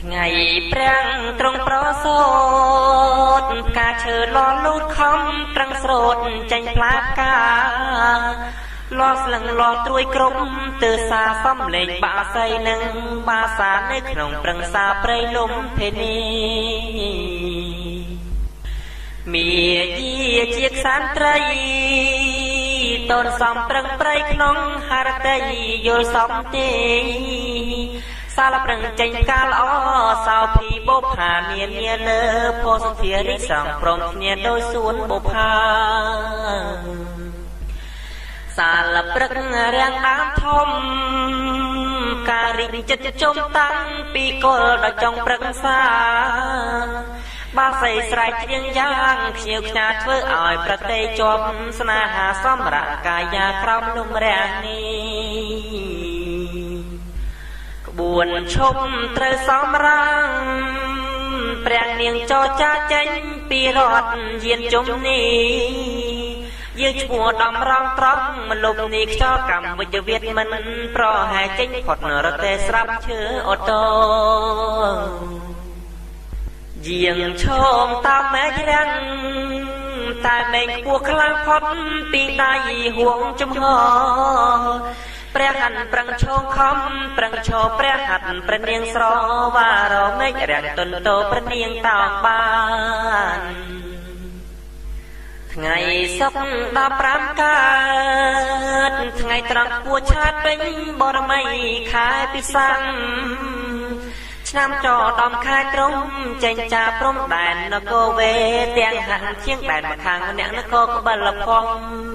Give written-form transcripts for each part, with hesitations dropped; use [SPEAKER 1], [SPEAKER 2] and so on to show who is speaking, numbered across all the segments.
[SPEAKER 1] ngày prang trong pro sốt ca chờ lo lút không trăng sốt tranh plát ca lo lằng lo trôi crom từ xa xóm lệnh bà say nâng ba xa nơiក្នុងប្រឹងសាព្រៃលំភេនីមាយាជាខ្សានត្រីតនសំប្រឹងព្រៃក្នុងហារតីយល់សំទេសាលប្រឹងចេញកាលអសោភីបុផាមានមានលើផោសុធារិសងព្រមគ្នាដោយសួនបុផាសាលព្រឹករាំងដើមធំការរីកចិត្តជុំតាំងពីគល់ដល់ចុងព្រឹកសាបាស័យស្រែកច្រៀងយ៉ាងខ្ជិលខ្ញាធ្វើឲ្យប្រតិជាប់ស្នេហាសម្រាប់កាយាក្រោមលំរាំងនេះក្បួនឈប់ត្រូវសម្រាំងព្រះនាងចរចាចេញពីរត់យានជុំនេះយើងឈ្មោះដំរងត្រង់មលុបនេះខ្យល់កម្មវិជ្ជវិទ្យមិនប្រហែលចេញផុតរទេស្រាប់ឈើអូតូយាងឈោមតាមមេឃរាំងតែមេឃពោះខ្លាំងផុតពីដៃហួងចំហព្រះហ័នប្រឹងឈោងខំប្រឹងឈោព្រះហ័នព្រះនាងស្រវារមេឃរាំងទុនតោព្រះនាងតោងបានថ្ងៃសុក្រ15កើតថ្ងៃត្រង់ពួឆាតពេញបរមីខែពិសាំងឆ្នាំចដំខែត្រង់ចេញចាព្រំដែននគរវេទាំងហាក់ជាងដែនម្ខាងអ្នកនគរក្បលផង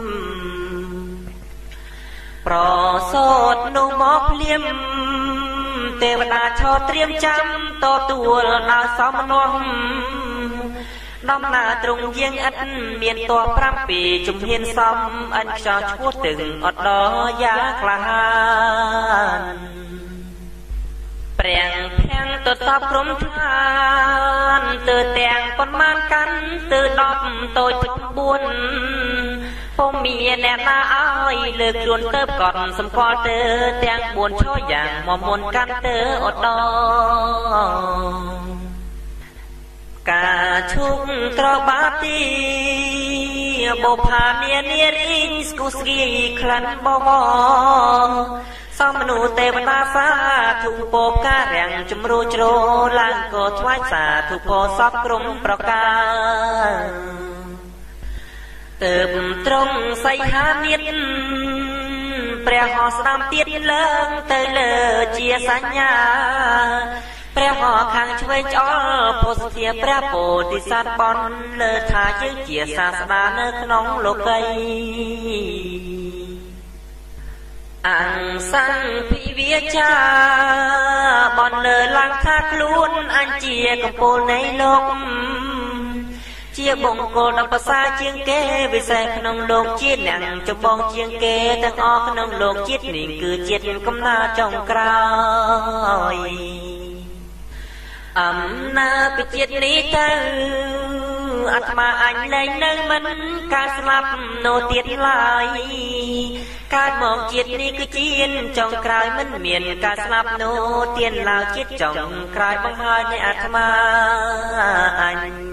[SPEAKER 1] ប្រសូតនោះមកភ្លៀមទេវតាឈរត្រៀមចាំតទួលដល់សមនោះដំណើរត្រង់យាងឥតមានតប7ជំហានសំអិនខ្យល់ឈួតទឹងអត់ដល់យ៉ាក្លាហានព្រះភាំងទៅតបព្រំឋានទើទាំងប៉ុន្មានកាន់ទើ10តូច9ពុំមានអ្នកណាឲ្យលើកខ្លួនទៅកត់សម្គាល់ទៅទាំង4ឈរយ៉ាងមកមុនកាន់ទៅអត់ដល់ការឈុកត្របាទីបុផានានារីងស្គូស្គីក្លាន់បបសមមនុទេវតាសាធុពោការរាំងជំរូជ្រោឡើងក៏ថ្វាយសាធុពោសពក្រុមប្រការទើបត្រង់សីហានិតព្រះហស្ដាំទៀតឡើងទៅលើជាសញ្ញាព្រះហខាងឆ្វេងច្អល់ពោធិធាព្រះពោធិសត្វបនលើថាយើងជាសាស្តានៅក្នុងលោកីអង្គសង្ឃភិវាចាបនលើឡើងថាខ្លួនអញជាកំពូលនៃលោកជាបង្គោលដល់ភាសាជាងគេវិសេសក្នុងលោកជាតិអ្នកចម្បងជាងគេទាំងអស់ក្នុងលោកជាតិនេះគឺជាតិកំណើតចុងក្រោយអំណាចជាតិនេះទៅអាត្មាអញលែងនៅមិនការស្លាប់នោះទៀតឡើយកើតមកជាតិនេះគឺជាតិចុងក្រោយមិនមានការស្លាប់នោះទៀតឡើយជាតិចុងក្រោយបង្ហើយនៃអាត្មាអញ